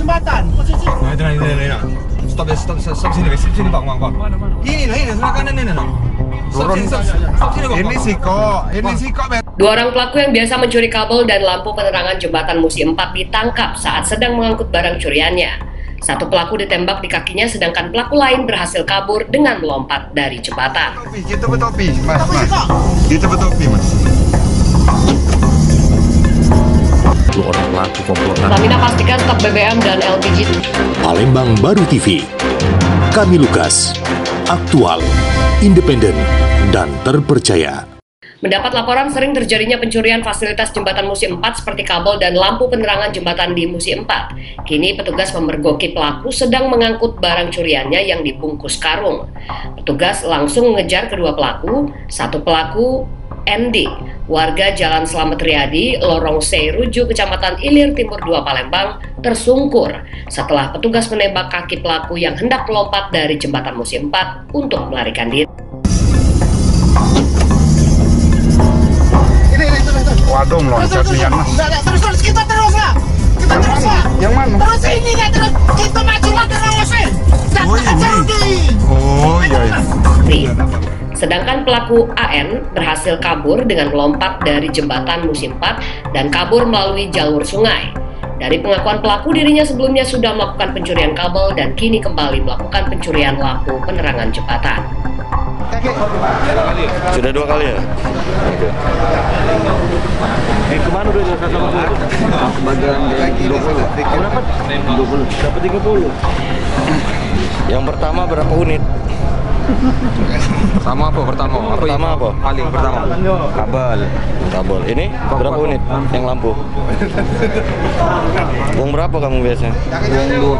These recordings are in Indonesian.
jembatan. Posisi. Nah. Stop sini bang. Ini sebelah kanan ini no. Stop sini bang. Ini siko. Dua orang pelaku yang biasa mencuri kabel dan lampu penerangan jembatan Musi 4 ditangkap saat sedang mengangkut barang curiannya. Satu pelaku ditembak di kakinya, sedangkan pelaku lain berhasil kabur dengan melompat dari jembatan. Kita bertopi, mas. Kita bertopi, mas. Orang pelaku komplotan. Pertamina pastikan stok BBM dan LPG. Palembang Baru TV. Kami Lukas. Aktual, independen, dan terpercaya. Mendapat laporan sering terjadinya pencurian fasilitas jembatan Musi 4 seperti kabel dan lampu penerangan jembatan di Musi 4. Kini petugas memergoki pelaku sedang mengangkut barang curiannya yang dibungkus karung. Petugas langsung mengejar kedua pelaku. Satu pelaku ND, warga Jalan Slamet Riyadi, Lorong Seiruju, Kecamatan Ilir Timur 2, Palembang, tersungkur setelah petugas menembak kaki pelaku yang hendak melompat dari jembatan Musi 4 untuk melarikan diri. Waduh, meloncat nih mas. Terus kita terus lah. Yang mana? Terus ini kan terus kita maju terus. Oh iya. Sedangkan pelaku AN berhasil kabur dengan melompat dari jembatan Musi 4 dan kabur melalui jalur sungai. Dari pengakuan pelaku, dirinya sebelumnya sudah melakukan pencurian kabel dan kini kembali melakukan pencurian lampu penerangan jembatan. Sudah 2 kali ya? Oke. Kemana udah jasa sama dulu? Bagian 20. Berapa? 20. Dapat 30. Yang pertama berapa unit? Sama apa pertama? Pertama apa? Paling pertama. Kabel. Ini berapa unit? Yang lampu? Yang berapa kamu biasanya? Yang 2.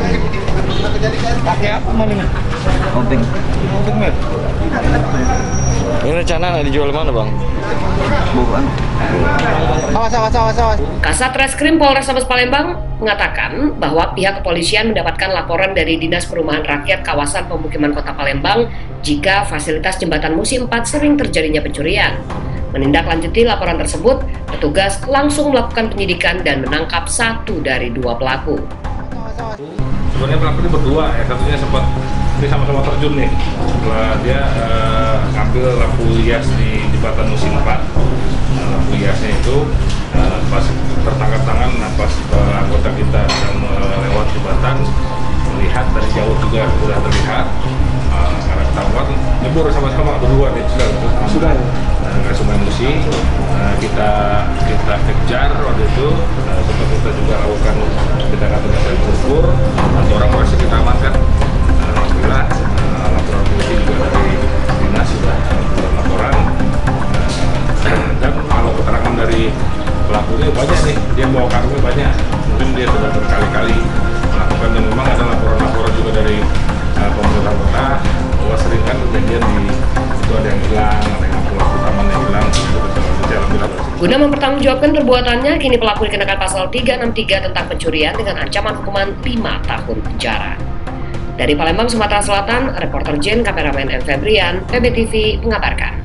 Pakai apa malingnya? Penting mer. Ini rencana nak dijual mana bang? Bukan. Awas. Kasat Reskrim Polrestabes Palembang mengatakan bahwa pihak kepolisian mendapatkan laporan dari Dinas Perumahan Rakyat Kawasan Pemukiman Kota Palembang jika fasilitas jembatan Musi 4 sering terjadinya pencurian. Menindaklanjuti laporan tersebut, petugas langsung melakukan penyidikan dan menangkap 1 dari 2 pelaku. Sebenarnya pelaku ini berdua ya, satunya sempat ini sama-sama terjun nih. Setelah dia ngambil lampu hias di jembatan Musi 4. Lampu hiasnya itu pas tertangkap tangan, pas anggota kita sedang melewat jembatan, melihat dari jauh juga sudah terlihat karena ketahuan nyebur sama-sama berdua nih sudah ke Sungai Musi. Kita kejar waktu itu, sempat kita juga lakukan tindakan yang terukur, 1 orang berhasil kita amankan. Alhamdulillah, laporan polisi juga dari dinas sudah laporan. Dan kalau keterangan dari pelakunya banyak nih, dia bawa karungnya banyak. Mungkin dia sudah berkali-kali melakukan, dan memang ada laporan-laporan juga dari pemerintah kota bahwa sering kan kejadian di itu ada yang hilang, ada yang lampu taman yang hilang. Guna mempertanggungjawabkan perbuatannya, kini pelaku dikenakan pasal 363 tentang pencurian dengan ancaman hukuman 5 tahun penjara. Dari Palembang, Sumatera Selatan, reporter Jen, kameramen M. Febrian, PBTV mengabarkan.